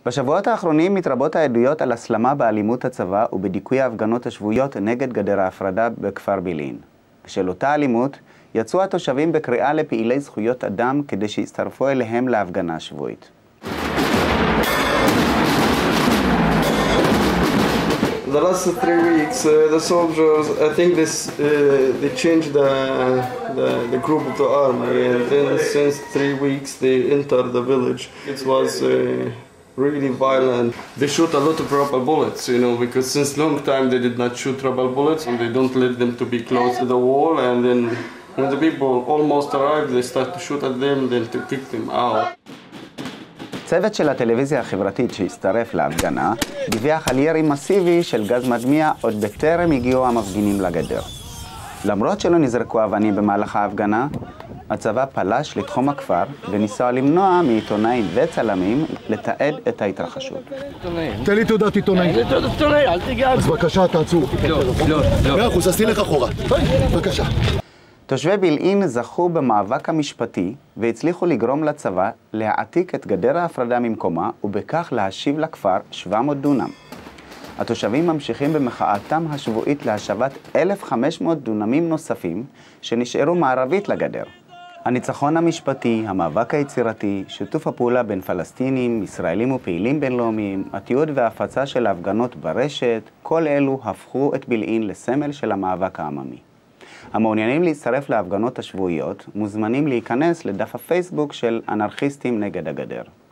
בשבועות האחרונים מתרבות העדויות על הסלמה באלימות הצבא ובדיכוי ההפגנות השבועיות נגד גדר ההפרדה בכפר בילעין. בשל אותה אלימות יצאו התושבים בקריאה לפעילי זכויות אדם כדי שיצטרפו אליהם להפגנה השבועית. The last 3 weeks, the soldiers, I think they changed the group of the army, and then since 3 weeks they entered the village. It was really violent. They shoot a lot of rubber bullets, you know, because since long time they did not shoot rubber bullets, and they don't let them to be close to the wall, and then when the people almost arrive, they start to shoot at them, then to kick them out. צוות של הטלוויזיה החברתית שהצטרף להפגנה דיווח על ירי מסיבי של גז מדמיע עוד בטרם הגיעו המפגינים לגדר. למרות שלא נזרקו אבנים במהלך ההפגנה, הצבא פלש לתחום הכפר וניסה למנוע מעיתונאים וצלמים לתעד את ההתרחשות. תן לי תעודת עיתונאי. תעודת עיתונאי, אל תיגע. אז בבקשה, תעצור. לא. אחוז, אז תלך אחורה. בבקשה. תושבי בילעין זכו במאבק המשפטי והצליחו לגרום לצבא להעתיק את גדר ההפרדה ממקומה ובכך להשיב לכפר 700 דונם. התושבים ממשיכים במחאתם השבועית להשבת 1,500 דונמים נוספים שנשארו מערבית לגדר. הניצחון המשפטי, המאבק היצירתי, שיתוף הפעולה בין פלסטינים, ישראלים ופעילים בינלאומיים, התיעוד וההפצה של ההפגנות ברשת, כל אלו הפכו את בילעין לסמל של המאבק העממי. המעוניינים להצטרף להפגנות השבועיות מוזמנים להיכנס לדף הפייסבוק של אנרכיסטים נגד הגדר.